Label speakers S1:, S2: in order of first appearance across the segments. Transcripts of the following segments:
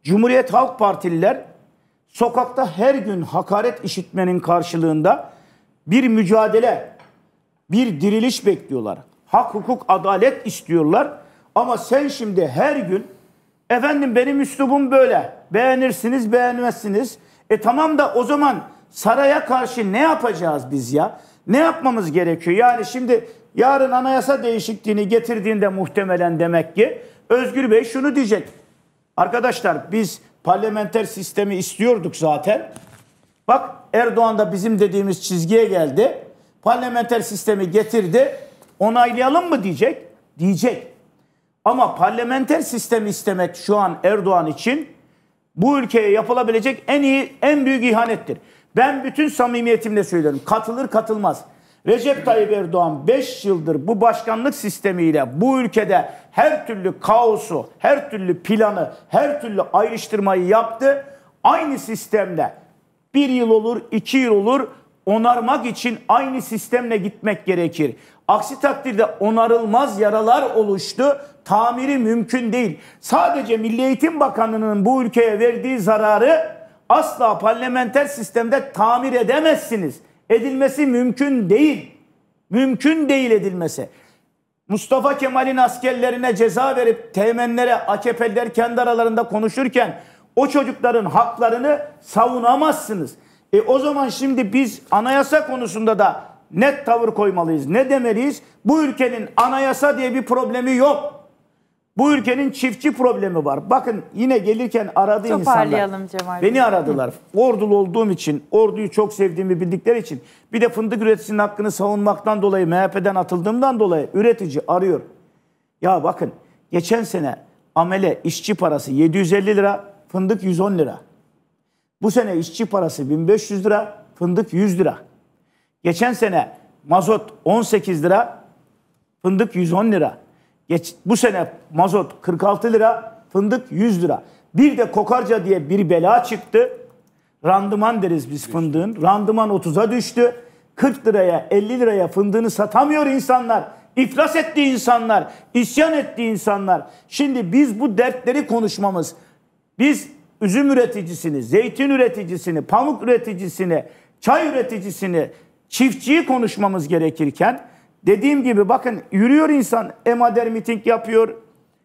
S1: Cumhuriyet Halk Partililer sokakta her gün hakaret işitmenin karşılığında bir mücadele, bir diriliş bekliyorlar. Hak, hukuk, adalet istiyorlar. Ama sen şimdi her gün efendim benim üslubum böyle. Beğenirsiniz, beğenmezsiniz. Tamam da o zaman saraya karşı ne yapacağız biz ya? Ne yapmamız gerekiyor? Yani şimdi yarın anayasa değişikliğini getirdiğinde muhtemelen demek ki Özgür Bey şunu diyecek. Arkadaşlar biz parlamenter sistemi istiyorduk zaten. Bak Erdoğan da bizim dediğimiz çizgiye geldi. Parlamenter sistemi getirdi. Onaylayalım mı diyecek? Diyecek. Ama parlamenter sistemi istemek şu an Erdoğan için bu ülkeye yapılabilecek en büyük ihanettir. Ben bütün samimiyetimle söylüyorum. Katılır katılmaz. Recep Tayyip Erdoğan 5 yıldır bu başkanlık sistemiyle bu ülkede her türlü kaosu, her türlü planı, her türlü ayrıştırmayı yaptı. Aynı sistemle 1 yıl olur, 2 yıl olur onarmak için aynı sistemle gitmek gerekir. Aksi takdirde onarılmaz yaralar oluştu. Tamiri mümkün değil. Sadece Milli Eğitim Bakanlığı'nın bu ülkeye verdiği zararı asla parlamenter sistemde tamir edemezsiniz. Edilmesi mümkün değil. Mümkün değil edilmesi. Mustafa Kemal'in askerlerine ceza verip teğmenlere AKP'liler kendi aralarında konuşurken o çocukların haklarını savunamazsınız. O zaman şimdi biz anayasa konusunda da net tavır koymalıyız. Ne demeliyiz? Bu ülkenin anayasa diye bir problemi yok. Bu ülkenin çiftçi problemi var. Bakın yine gelirken aradı insanlar. Beni aradılar. Ordulu olduğum için, orduyu çok sevdiğimi bildikleri için, bir de fındık üreticisinin hakkını savunmaktan dolayı, MHP'den atıldığımdan dolayı üretici arıyor. Ya bakın geçen sene amele işçi parası 750 lira, fındık 110 lira. Bu sene işçi parası 1500 lira, fındık 100 lira. Geçen sene mazot 18 lira, fındık 110 lira. Bu sene mazot 46 lira, fındık 100 lira. Bir de kokarca diye bir bela çıktı. Randıman deriz biz fındığın. Randıman 30'a düştü. 40 liraya, 50 liraya fındığını satamıyor insanlar. İflas etti insanlar, isyan etti insanlar. Şimdi biz bu dertleri konuşmamız, biz üzüm üreticisini, zeytin üreticisini, pamuk üreticisini, çay üreticisini, çiftçiyi konuşmamız gerekirken dediğim gibi bakın yürüyor insan, emader miting yapıyor,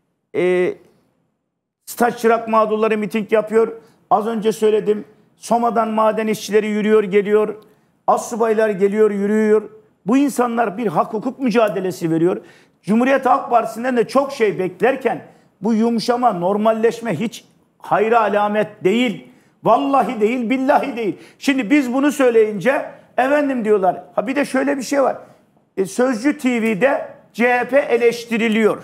S1: staj çırak mağdurları miting yapıyor. Az önce söyledim, Soma'dan maden işçileri yürüyor geliyor, astsubaylar geliyor yürüyor. Bu insanlar bir hak hukuk mücadelesi veriyor. Cumhuriyet Halk Partisi'nden de çok şey beklerken bu yumuşama, normalleşme hiç hayra alamet değil. Vallahi değil, billahi değil. Şimdi biz bunu söyleyince efendim diyorlar. Ha bir de şöyle bir şey var. Sözcü TV'de CHP eleştiriliyor.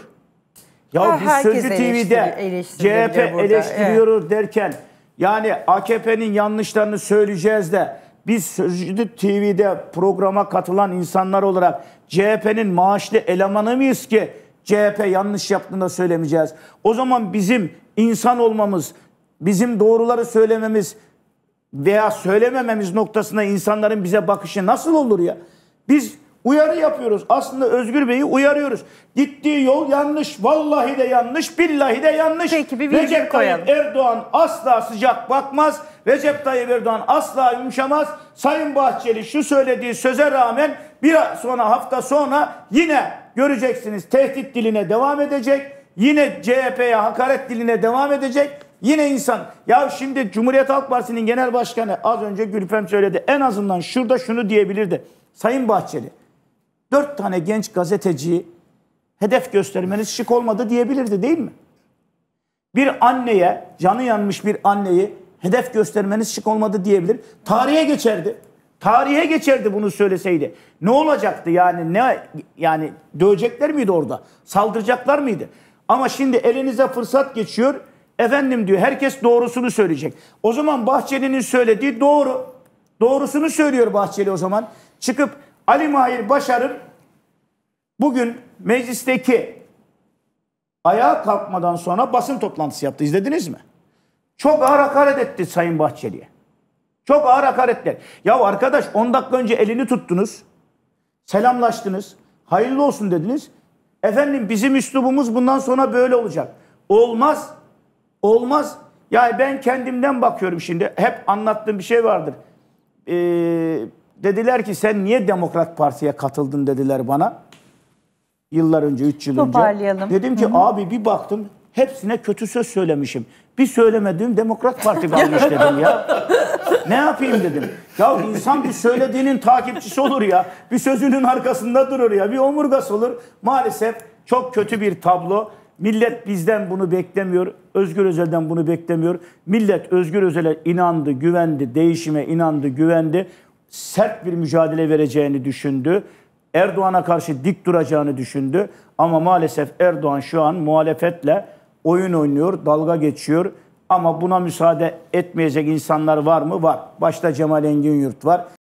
S1: Ya biz Sözcü TV'de CHP eleştiriyoruz derken yani AKP'nin yanlışlarını söyleyeceğiz de biz Sözcü TV'de programa katılan insanlar olarak CHP'nin maaşlı elemanı mıyız ki CHP yanlış yaptığını söylemeyeceğiz? O zaman bizim insan olmamız, bizim doğruları söylememiz veya söylemememiz noktasında insanların bize bakışı nasıl olur ya? Biz uyarı yapıyoruz. Aslında Özgür Bey'i uyarıyoruz. Gittiği yol yanlış. Vallahi de yanlış. Billahi de yanlış.
S2: Peki, bir
S1: Recep Tayyip Erdoğan asla sıcak bakmaz. Recep Tayyip Erdoğan asla yumuşamaz. Sayın Bahçeli şu söylediği söze rağmen bir hafta sonra yine göreceksiniz tehdit diline devam edecek. Yine CHP'ye hakaret diline devam edecek. Yine insan. Ya şimdi Cumhuriyet Halk Partisi'nin genel başkanı az önce Gülfem söyledi. En azından şurada şunu diyebilirdi. Sayın Bahçeli, 4 tane genç gazeteciyi hedef göstermeniz şık olmadı diyebilirdi değil mi? Bir anneye, canı yanmış bir anneyi hedef göstermeniz şık olmadı diyebilir. Tarihe geçerdi. Tarihe geçerdi bunu söyleseydi. Ne olacaktı yani? Yani dövecekler miydi orada? Saldıracaklar mıydı? Ama şimdi elinize fırsat geçiyor. Efendim diyor herkes doğrusunu söyleyecek. O zaman Bahçeli'nin söylediği doğru. Doğrusunu söylüyor Bahçeli o zaman. Çıkıp Ali Mahir Başar'ın bugün meclisteki ayağa kalkmadan sonra basın toplantısı yaptı. İzlediniz mi? Çok ağır hakaret etti Sayın Bahçeli'ye. Çok ağır hakaretler. Ya arkadaş 10 dakika önce elini tuttunuz. Selamlaştınız. Hayırlı olsun dediniz. Efendim bizim üslubumuz bundan sonra böyle olacak. Olmaz. Olmaz. Yani ben kendimden bakıyorum şimdi. Hep anlattığım bir şey vardır. Dediler ki sen niye Demokrat Parti'ye katıldın dediler bana. Yıllar önce, 3 yıl önce.
S2: Toparlayalım.
S1: Dedim ki abi bir baktım hepsine kötü söz söylemişim. Bir söylemediğim Demokrat Parti kalmış dedim ya. Ne yapayım dedim. Ya insan bir söylediğinin takipçisi olur ya. Bir sözünün arkasında durur ya. Bir omurgası olur. Maalesef çok kötü bir tablo. Millet bizden bunu beklemiyor. Özgür Özel'den bunu beklemiyor. Millet Özgür Özel'e inandı, güvendi. Değişime inandı, güvendi. Sert bir mücadele vereceğini düşündü. Erdoğan'a karşı dik duracağını düşündü. Ama maalesef Erdoğan şu an muhalefetle oyun oynuyor, dalga geçiyor. Ama buna müsaade etmeyecek insanlar var mı? Var. Başta Cemal Engin Yurt var.